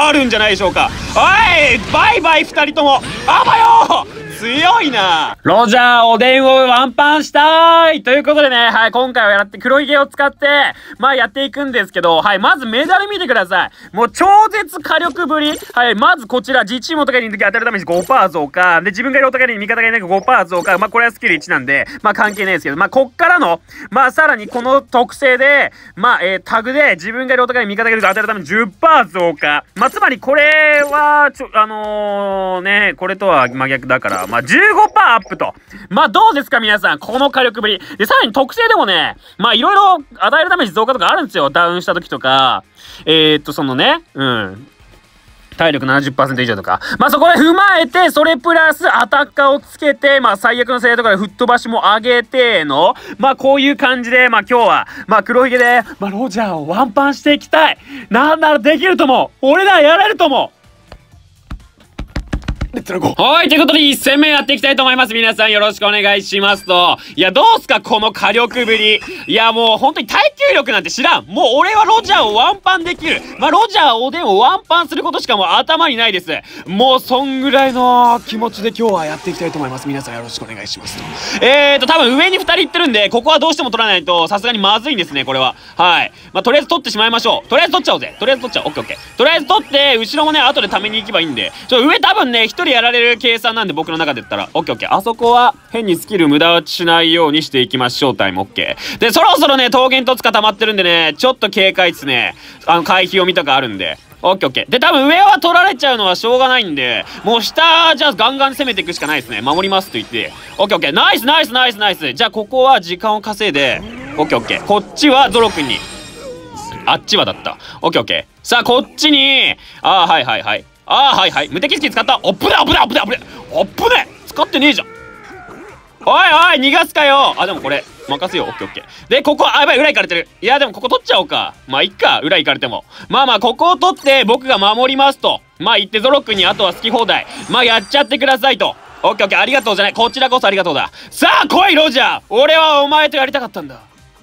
あるんじゃないでしょうか。おいバイバイ2人とも。あばよ強いな。ロジャーおでんをワンパンしたいということでね、はい、今回は黒ひげを使って、まあやっていくんですけど、はい、まずメダル見てください。もう超絶火力ぶり。はい、まずこちら、自チームお互いに当たるために 5% 増加。で、自分がいるお互いに味方がいないから 5% 増加。まあこれはスキル1なんで、まあ関係ないですけど、まあこっからの、まあさらにこの特性で、まあタグで自分がいるお互いに味方がいるから当たるために 10% 増加。まあつまりこれは、これとは真逆だから、まあ、15% アップと。まあ、どうですか皆さん。この火力ぶり。で、さらに特性でもね、まあ、いろいろ与えるダメージ増加とかあるんですよ。ダウンした時とか。体力 70% 以上とか。まあ、そこで踏まえて、それプラスアタッカーをつけて、まあ、最悪の制度から吹っ飛ばしも上げての、まあ、こういう感じで、まあ、今日は、まあ、黒ひげで、まあ、ロジャーをワンパンしていきたい。なんならできると思う。俺ならやれると思う。はい、ということで1戦目やっていきたいと思います。皆さんよろしくお願いしますと。いや、どうすかこの火力ぶり。いや、もう本当に耐久力なんて知らん。もう俺はロジャーをワンパンできる。まあ、ロジャーおでんをワンパンすることしかもう頭にないです。もうそんぐらいの気持ちで今日はやっていきたいと思います。皆さんよろしくお願いしますと。多分上に2人行ってるんで、ここはどうしても取らないとさすがにまずいんですね、これは。はい。まあ、とりあえず取ってしまいましょう。とりあえず取っちゃおうぜ。とりあえず取っちゃおう。オッケーオッケー。とりあえず取って、後ろもね、後でために行けばいいんで。上多分ね、1人やられる計算なんで僕の中で言ったら、オッケーオッケー。あそこは変にスキル無駄打ちしないようにしていきましょう。タイムオッケー。で、そろそろね、桃源とつか溜まってるんでね、ちょっと警戒っすね。回避読みとかあるんで。オッケーオッケー。で、多分上は取られちゃうのはしょうがないんで、もう下、じゃあガンガン攻めていくしかないですね。守りますと言って。オッケーオッケー。ナイスナイスナイスナイス。じゃあここは時間を稼いで、オッケーオッケー。こっちはゾロ君に。あっちはだった。オッケーオッケー。さあ、こっちに、はいはいはい。はいはい。無敵スキル使った。おっぶねおっぶねおっぶねおっぶねおっぶね使ってねえじゃん。おいおい逃がすかよ。でもこれ、任せよう。オッケーオッケー。で、ここ、やばい、裏行かれてる。いや、でもここ取っちゃおうか。まあ、いっか。裏行かれても。まあまあ、ここを取って僕が守りますと。まあ、言ってゾロ君にあとは好き放題。まあ、やっちゃってくださいと。オッケーオッケー。ありがとうじゃない。こちらこそありがとうだ。さあ、来い、ロジャー。俺はお前とやりたかったんだ。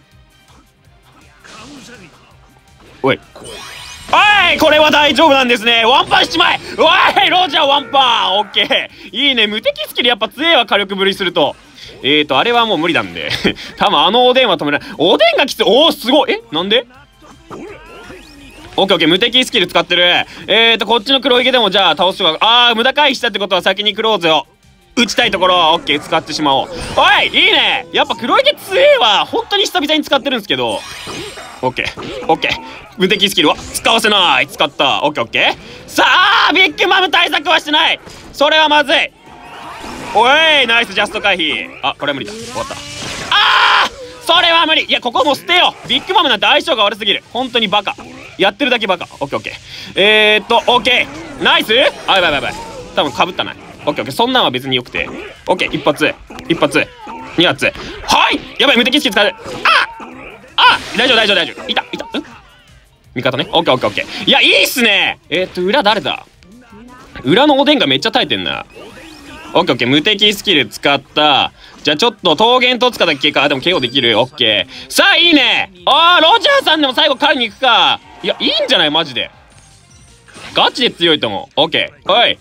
おい。おいこれは大丈夫なんですね。ワンパンしちまえ。おいロジャーワンパンオッケー。いいね。無敵スキルやっぱ強えわ。火力ぶりすると。あれはもう無理なんで。多分おでんは止められない。おでんがきつい。おお、すごい。なんでオッケーオッケー。無敵スキル使ってる。こっちの黒ひげでもじゃあ倒しよう。無駄回避したってことは先にクローズを打ちたいところ。オッケー、使ってしまおう。おいいいね。やっぱ黒ひげ強えわ。本当に久々に使ってるんですけど。オッケーオッケー。無敵スキルは使わせない。使った。オッケーオッケー。さあビッグマム対策はしてない。それはまずい。おいナイスジャスト回避。これは無理だ。終わった。それは無理。いやここもう捨てよう。ビッグマムなんて相性が悪すぎる。本当にバカ。やってるだけバカ。オッケーオッケー。オッケーナイス。やばいやばいやばい。多分かぶったな。オッケーオッケー。そんなんは別によくて。オッケー。一発2発。はいやばい。無敵スキル使う。大丈夫大丈夫大丈夫。いた味方ね。オッケーオッケーオッケー。いやいいっすね。裏誰だ。裏のおでんがめっちゃ耐えてんな。オッケーオッケー。無敵スキル使った。じゃあちょっと桃源とつかだけか。でも KO できる。オッケー。さあいいね。ロジャーさんでも最後狩りに行くか。いやいいんじゃないマジで。ガチで強いと思う。オッケー。おい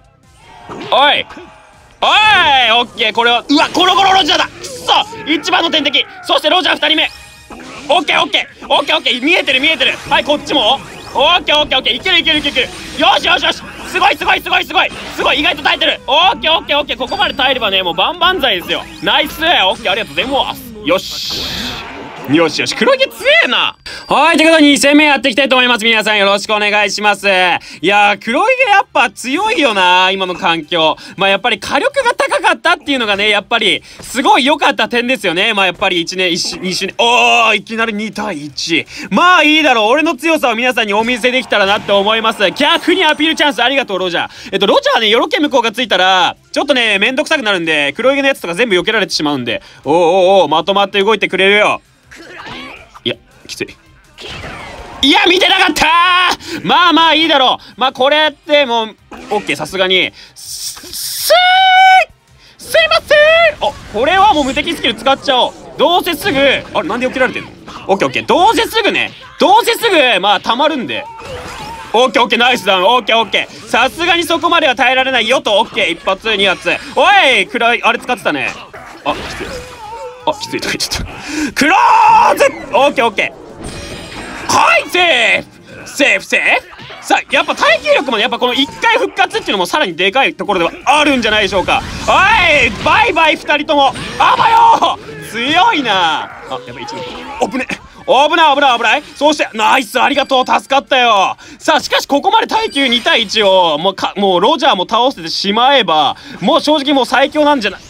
オッケー。これはゴロゴロロジャーだ。くそ一番の天敵。そしてロジャー2人目。オッケーオッケーオッケーオッケー。見えてる。はいこっちもオッケーオッケーオッケー。いけるよしすごい意外と耐えてる。オッケーオッケーオッケー。ここまで耐えればねもう万々歳ですよ。ナイス。オッケーありがとうございます。よし黒ひげ強えな。はい、ということで2戦目やっていきたいと思います。皆さんよろしくお願いします。いやー、黒ひげやっぱ強いよな、今の環境。まあやっぱり火力が高かったっていうのがね、やっぱりすごい良かった点ですよね。まあやっぱり2周年、いきなり2対1。まあいいだろう。俺の強さを皆さんにお見せできたらなって思います。逆にアピールチャンスありがとう、ロジャー。ロジャーね、よろけ向こうがついたら、ちょっとね、めんどくさくなるんで、黒ひげのやつとか全部避けられてしまうんで。まとまって動いてくれるよ。いや、きつい。いや見てなかったー。まあいいだろう。まあこれってもうオッケー。さすがにすいません。これはもう無敵スキル使っちゃおう。どうせすぐなんで避けられてんの。オッケーオッケー。どうせすぐまあ溜まるんで。 オッケーオッケー、ナイスダウン。オッケーオッケー。さすがにそこまでは耐えられないよと。オッケー、一発二発。おい、暗い、あれ使ってたね。あ、きつい。あ、きついとか言っちゃった。クローズ。オッケーオッケー。はい、セーフセーフセーフ。さあ、やっぱ耐久力もね、やっぱこの1回復活っていうのもさらにでかいところではあるんじゃないでしょうか。おい、バイバイ2人とも。あばよ強いなあ。やばい、一撃。おぶね。危ない危ない危ない。そしてナイス、ありがとう、助かったよ。さあしかしここまで耐久2対1をもうロジャーも倒せてしまえば、もう正直もう最強なんじゃない。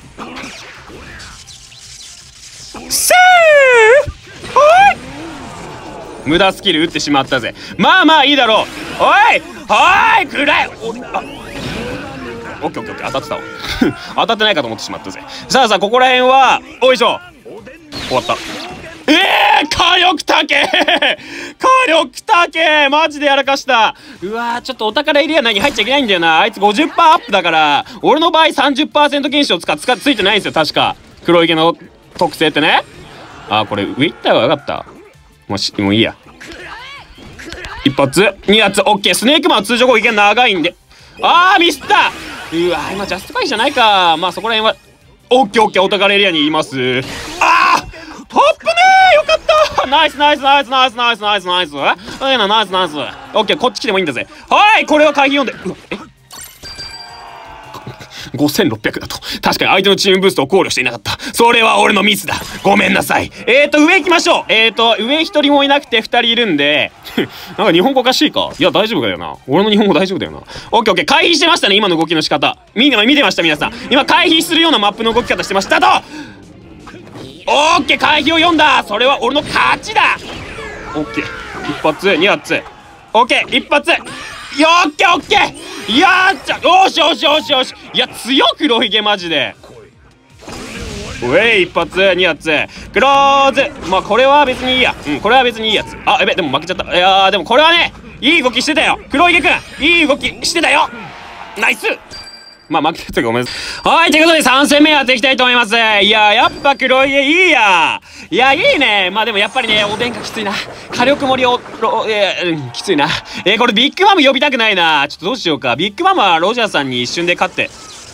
セーフ。はい、無駄スキル打ってしまったぜ。まあまあいいだろう。おいはい、暗い。オッケーオッケー、当たってたわ当たってないかと思ってしまったぜ。さあさあ、ここら辺はおいしょ、終わった。火力高え火力高え、マジでやらかした。うわー、ちょっとお宝エリア内に入っちゃいけないんだよな。あいつ 50% アップだから、俺の場合 30% 減少ついてないんですよ確か。黒池の特性ってね。あー、これ上行った方がよかった。もういいや。一発二発。オッケー。スネークマンは通常攻撃が長いんで。あー、ミスった。うわー、今ジャスト回避じゃないか。まあそこら辺はオッケーオッケー、お宝エリアにいます。あー、トップねー、よかった。ナイスナイスナイスナイスナイスナイスナイス。ナイスナイスナイス。オッケー、こっち来てもいいんだぜ。はい、これは回避読んで。うわ、5600だと。確かに相手のチームブーストを考慮していなかった。それは俺のミスだ。ごめんなさい。上行きましょう。上一人もいなくて二人いるんでなんか日本語おかしいか。いや大丈夫だよな。俺の日本語大丈夫だよな。オッケーオッケー、回避してましたね、今の動きの仕方。見てました皆さん。今回避するようなマップの動き方してましたと。オッケー、回避を読んだ。それは俺の勝ちだ。オッケー、一発二発。オッケー、一発。オッケーオッケー。いやー、よしよしよしよし。いや強く黒ひげマジで。うえい、一発二発。クローズ。まあこれは別にいいや。これは別にいいやつ。あ、やべ、でも負けちゃった。いやー、でもこれはね、いい動きしてたよ黒ひげくん。いい動きしてたよ。ナイス。まあ負けたとごめんなさい。はい、ということで3戦目やっていきたいと思います。いややっぱ黒ひげいいや。いや、いいね。まあでもやっぱりね、おでんかきついな。火力盛りきついな。これビッグマム呼びたくないな。ちょっとどうしようか。ビッグマムはロジャーさんに一瞬で勝って。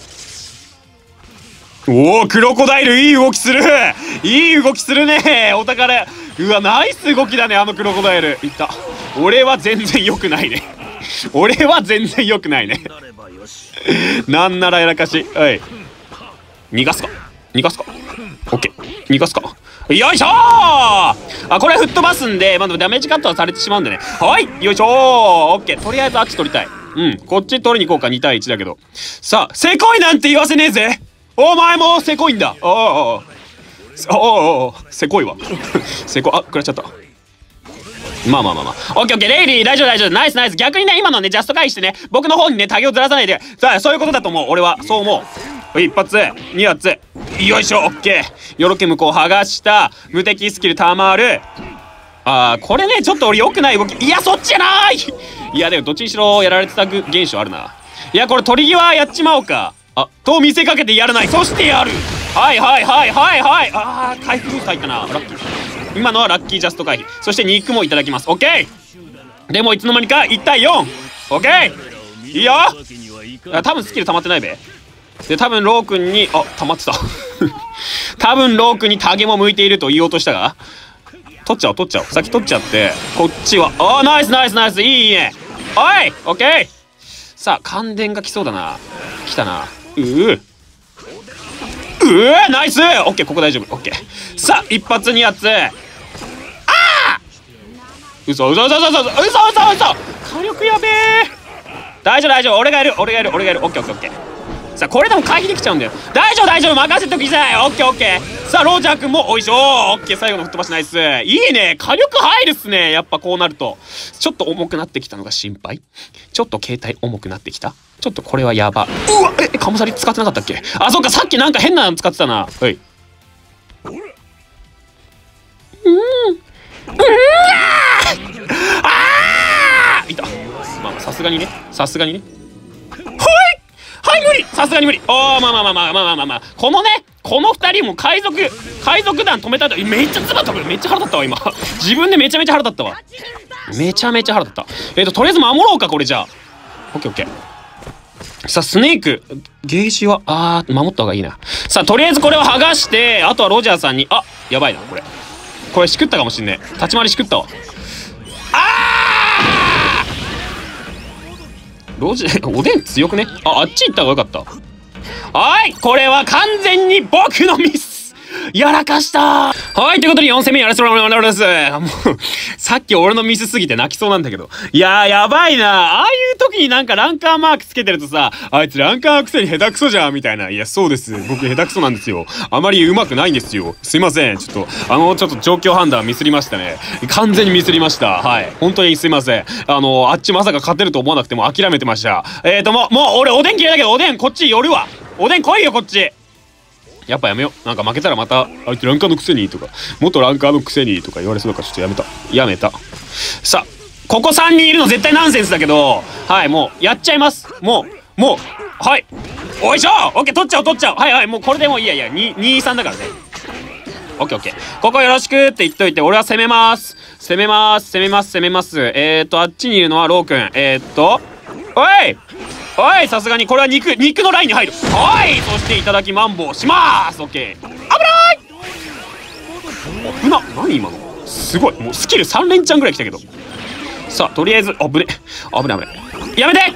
おお、クロコダイルいい動きする。いい動きするね。お宝。うわ、ナイス動きだね、あのクロコダイル。いった。俺は全然良くないね。俺は全然良くないね。なんならやらかし。はい。逃がすか。オッケー。逃がすか。よいしょー。あ、これ吹っ飛ばすんで、まあ、ダメージカットはされてしまうんでね。はい。よいしょー。オッケー。とりあえずあっち取りたい。こっち取りに行こうか。2対1だけど。さあ、せこいなんて言わせねえぜ。お前もせこいんだ。おせこいわ。せこ、あ、食らっちゃった。まあ。オッケーオッケー、レイリー大丈夫。ナイス。逆にね、今のね、ジャスト回避してね、僕の方にね、タゲをずらさないで。さあ、そういうことだと思う。俺は、そう思う。一発、二発。よいしょ、オッケー。よろけ向こう剥がした。無敵スキルたまる。これね、ちょっと俺良くない動き。いや、そっちじゃない。いや、でもどっちにしろやられてた現象あるな。いや、これ取り際やっちまおうか。と見せかけてやらない。そしてやる。はい。回復入ったな。ラッキー。今のはラッキージャスト回避。そして肉もいただきます。オッケー。でもいつの間にか1対4。オッケー。いいよ。多分スキル溜まってないべ。で、多分ロー君に、溜まってた。多分ロー君にタゲも向いていると言おうとしたが。取っちゃおう。先取っちゃって、こっちは。ナイス。いいね。はい。オッケー。さあ、感電が来そうだな。来たな。ナイス。オッケー、ここ大丈夫。オッケー。さあ、一発二発。嘘。火力やべえ。大丈夫。俺がいる。オッケー。さあ、これでも回避できちゃうんだよ。大丈夫。任せときたい。オッケー。さあ、ロージャー君もおいしょー。オッケー、最後の吹っ飛ばしナイス。いいね。火力入るっすね。やっぱこうなると。ちょっと重くなってきたのが心配。ちょっと携帯重くなってきた。ちょっとこれはやば。うわ、カモサリ使ってなかったっけ。そっか、さっきなんか変なの使ってたな。はい。いた。まあ、さすがにね。は無理、さすがに無理。まあまあまあまあまあまあまあまあ、この2人も海賊団止めたいと。めっちゃ唾飛ぶ。めっちゃ腹立ったわ今。自分でめちゃめちゃ腹立ったわ。めちゃめちゃ腹立った。とりあえず守ろうかこれじゃあ。オッケーオッケー。さあスネークゲージは守った方がいいな。さあとりあえずこれを剥がして、あとはロジャーさんにやばいなこれしくったかもしんねえ。立ち回りしくったわ。おでん強くね。あっち行った方がよかった。はい、これは完全に僕のミスやらかした。はい、ということで4戦目やらせてもらいます。もうさっき俺のミスすぎて泣きそうなんだけど、いやーやばいな。ああいう時になんかランカーマークつけてるとさ、あいつランカーくせに下手くそじゃんみたいな。いやそうです、僕下手くそなんですよ。あまり上手くないんですよ。すいません、ちょっと状況判断ミスりましたね。完全にミスりました。はい、本当にすいません。あっちまさか勝てると思わなくても諦めてました。もう俺おでん嫌いだけど、おでんこっち寄るわ。おでん来いよこっち。やっぱやめよう。なんか負けたらまたあいつランカーのくせにとか元ランカーのくせにとか言われそうだからちょっとやめた。さあここ3人いるの絶対ナンセンスだけど、はい、もうやっちゃいます。もうはい、おいしょ。オッケー、取っちゃう。はいもうこれでもういいや2-3だからね。オッケーここよろしくって言っといて、俺は攻めます。あっちにいるのはローくん。おいさすがにこれは肉のラインに入る。はい、そしていただきマンボウします。オッケー。危ない。何今のすごい。もうスキル3連チャンぐらい来たけど。さあとりあえず危ねやめて。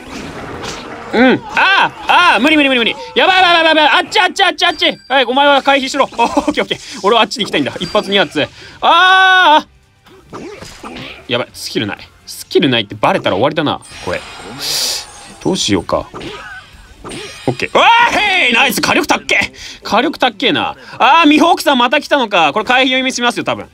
無理。やばい。あっち。はい、お前は回避しろ。オッケー。俺はあっちに行きたいんだ。1発2発。やばい、スキルないってバレたら終わりだなこれ。どうしようか。オッケー。へい、ナイス。火力たっけえな。ミホークさんまた来たのか。これ回避読みしますよ多分。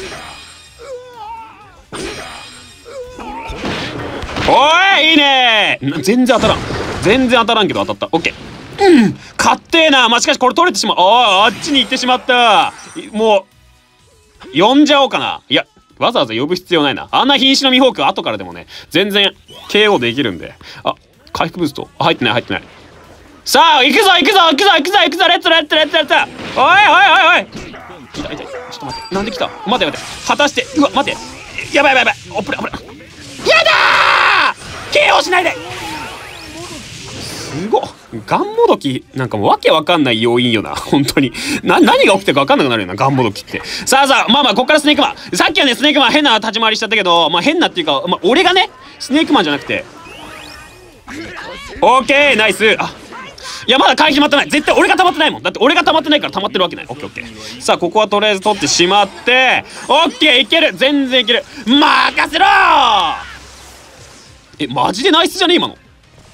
おい、いいね。全然当たらんけど当たった。オッケー。勝ってえな。しかしこれ取れてしまう。あっちに行ってしまった。もう呼んじゃおうかな。いやわざわざ呼ぶ必要ないな。あんな瀕死のミホーク後からでもね全然 KO できるんで。回復ブースト入ってない。さあ行くぞレッツ。おい。痛い。ちょっと待って、なんで来た。待て果たして。待て。やばい。危ない。やだー KO しないで。すごっ。ガンモドキなんかもうわけわかんない要因よな本当に。何が起きてるかわかんなくなるよなガンモドキって。さあまあこっからスネークマン。さっきはねスネークマン変な立ち回りしちゃったけど、変なっていうか俺がねスネークマンじゃなくて。オッケーナイス。いやまだ回避まってない。絶対俺が溜まってないもん。だって俺が溜まってないから溜まってるわけない。オッケー。さあここはとりあえず取ってしまって、オッケーいける。全然いける。任せろー。マジでナイスじゃね今の。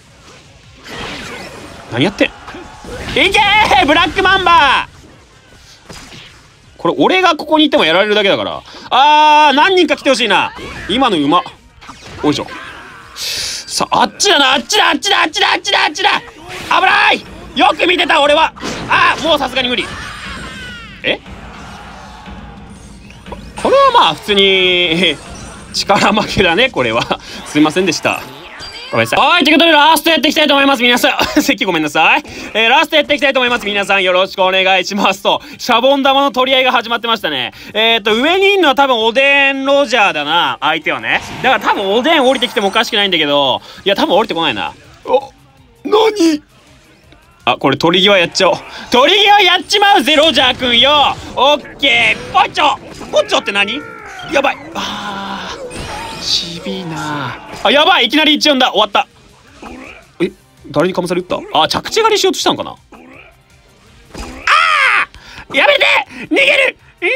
何やってん。いけーブラックマンバー。これ俺がここにいてもやられるだけだから。何人か来てほしいな今の馬。おいしょ。さあっちだ。危ない。よく見てた俺は。もうさすがに無理。これは普通に力負けだねこれは。すいませんでした。ごめんなさい。はい、ということでラストやっていきたいと思います皆さん。席ごめんなさい。ラストやっていきたいと思います皆さん。よろしくお願いしますと。シャボン玉の取り合いが始まってましたね。上にいるのは多分おでんロジャーだな相手はね。だから多分おでん降りてきてもおかしくないんだけど、いや多分降りてこないな。何これ取り際やっちゃおう。取り際やっちまうぜロジャーくんよ。オッケー。ポッチョって何。やばい。ちびいな。やばい、いきなり1-4だ。終わった。誰にかまされ打った。着地狩りしようとしたのかな。やめて。逃げる。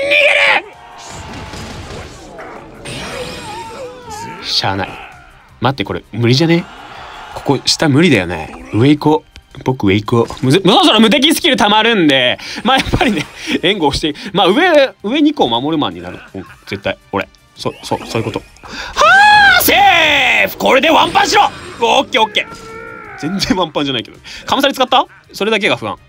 しゃあない。待って、これ無理じゃね。ここ下無理だよね。上行こう。僕上行こう。そろそろ無敵スキル溜まるんで、やっぱりね援護して、上2個守るマンになる。絶対俺そういうこと。セーフ。これでワンパンしろ。オッケー。全然ワンパンじゃないけど。かまされ使った？それだけが不安。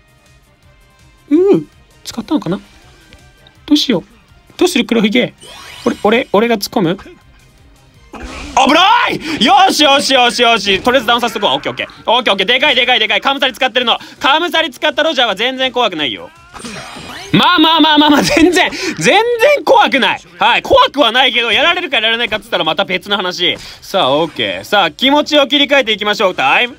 使ったのかな。どうしよう。どうする黒ひげ。俺が突っ込む。 危ないよしよしよしよし。とりあえずダウンさせとこう。オッケーオッケー。オッケーオッケー。でかいでかいでかい。カムサリ使ってるの。カムサリ使ったロジャーは全然怖くないよ。まあ、全然怖くない。はい、怖くはないけど、やられるかやられないかっつったらまた別の話。さあ、オッケー。さあ、気持ちを切り替えていきましょう。タイム。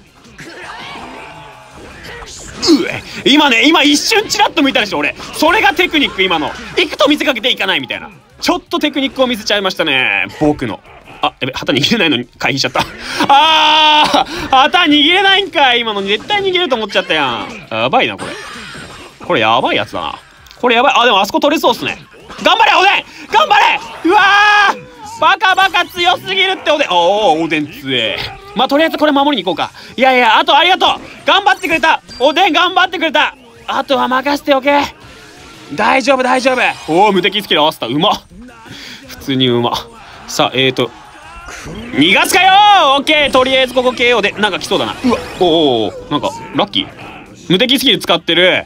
今一瞬チラッと見たでしょ、俺。それがテクニック、今の。行くと見せかけていかないみたいな。ちょっとテクニックを見せちゃいましたね。僕の。あ、やべ、旗握れないのに回避しちゃった。旗握れないんかい。今の絶対逃げると思っちゃったやん。やばいな、これ。これやばいやつだな。これやばい。あ、でもあそこ取れそうっすね。頑張れ、おでん頑張れ。うわーバカ強すぎるって、おでん。おでん強え。まあ、とりあえずこれ守りに行こうか。いや、あとありがとう。頑張ってくれた。おでん頑張ってくれた。あとは任せておけ。大丈夫。おお、無敵スキル合わせた。うまっ。普通にうまっ。さあ、逃がすかよー。オッケー。とりあえずここ KO で、なんか来そうだな。うわ、おなんか、ラッキー。無敵スキル使ってる。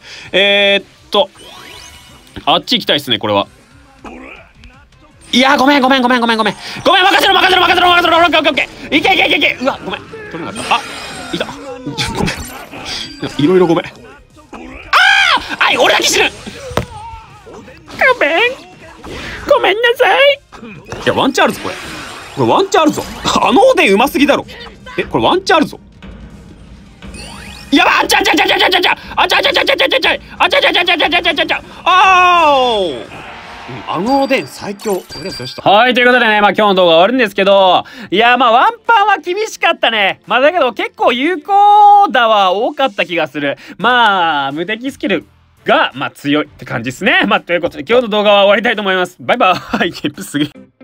あっち行きたいっすね、これは。いや、ごめん。任せろ。オッケー。いけ。うわ、ごめん。取れなかった。あ、いた。ごめん。いろいろごめん。はい、俺だけ死ぬ。ごめんなさい。いや、ワンチャンあるぞ、これ。これワンチャンあるぞ。あのおでんうますぎだろ。これワンチャンあるぞ。やばあちゃあのおでん最強。はい、ということでね、まあ今日の動画終わるんですけど、いや、まあワンパンは厳しかったね。まあだけど結構有効打は多かった気がする。まあ、無敵スキルが、まあ強いって感じですね。まあということで今日の動画は終わりたいと思います。バイバーイ。ゲップすげえ。